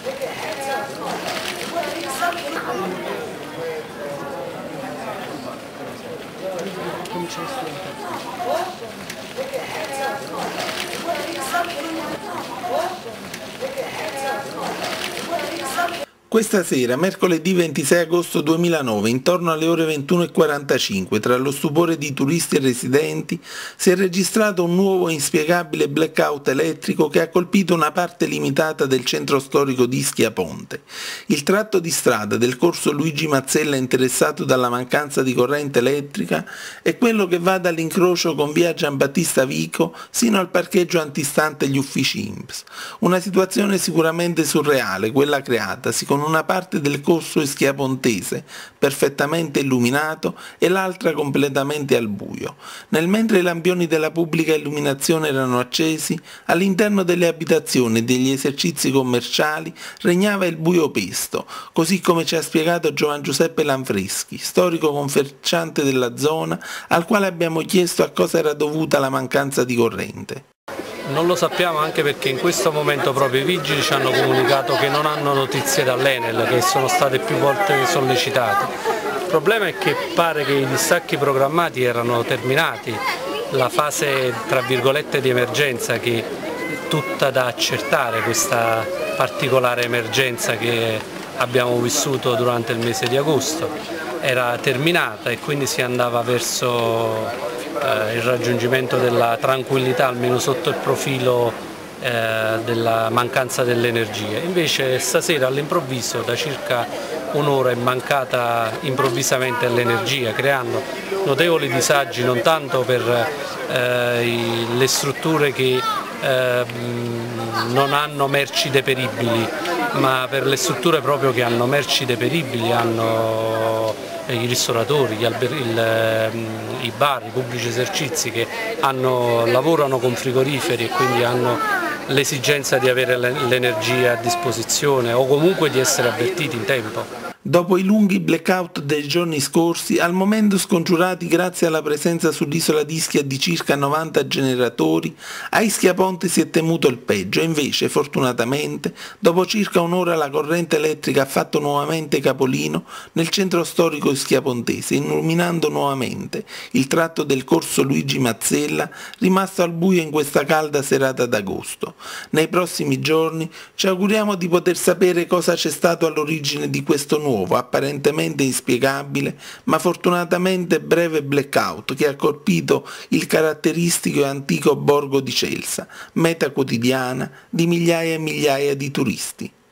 Questa sera, mercoledì 26 agosto 2009, intorno alle ore 21:45, tra lo stupore di turisti e residenti, si è registrato un nuovo e inspiegabile blackout elettrico che ha colpito una parte limitata del centro storico di Ischia Ponte. Il tratto di strada del corso Luigi Mazzella interessato dalla mancanza di corrente elettrica è quello che va dall'incrocio con via Giambattista Vico sino al parcheggio antistante gli uffici INPS. Una situazione sicuramente surreale, quella creatasi con una parte del corso ischiapontese perfettamente illuminato e l'altra completamente al buio. Nel mentre i lampioni della pubblica illuminazione erano accesi, all'interno delle abitazioni e degli esercizi commerciali regnava il buio pesto, così come ci ha spiegato Giovan Giuseppe Lanfreschi, storico commerciante della zona, al quale abbiamo chiesto a cosa era dovuta la mancanza di corrente. Non lo sappiamo anche perché in questo momento proprio i vigili ci hanno comunicato che non hanno notizie dall'Enel, che sono state più volte sollecitate. Il problema è che pare che i distacchi programmati erano terminati, la fase tra virgolette di emergenza, che è tutta da accertare, questa particolare emergenza che abbiamo vissuto durante il mese di agosto, era terminata e quindi si andava verso il raggiungimento della tranquillità, almeno sotto il profilo della mancanza dell'energia. Invece stasera all'improvviso da circa un'ora è mancata improvvisamente l'energia, creando notevoli disagi non tanto per le strutture che non hanno merci deperibili, ma per le strutture proprio che hanno merci deperibili, hanno i ristoratori, i bar, i pubblici esercizi che lavorano con frigoriferi e quindi hanno l'esigenza di avere l'energia a disposizione o comunque di essere avvertiti in tempo. Dopo i lunghi blackout dei giorni scorsi, al momento scongiurati grazie alla presenza sull'isola di Ischia di circa 90 generatori, a Ischia Ponte si è temuto il peggio e invece, fortunatamente, dopo circa un'ora la corrente elettrica ha fatto nuovamente capolino nel centro storico ischiapontese, illuminando nuovamente il tratto del corso Luigi Mazzella, rimasto al buio in questa calda serata d'agosto. Nei prossimi giorni ci auguriamo di poter sapere cosa c'è stato all'origine di questo nuovo, apparentemente inspiegabile, ma fortunatamente breve blackout che ha colpito il caratteristico e antico borgo di Celsa, meta quotidiana di migliaia e migliaia di turisti.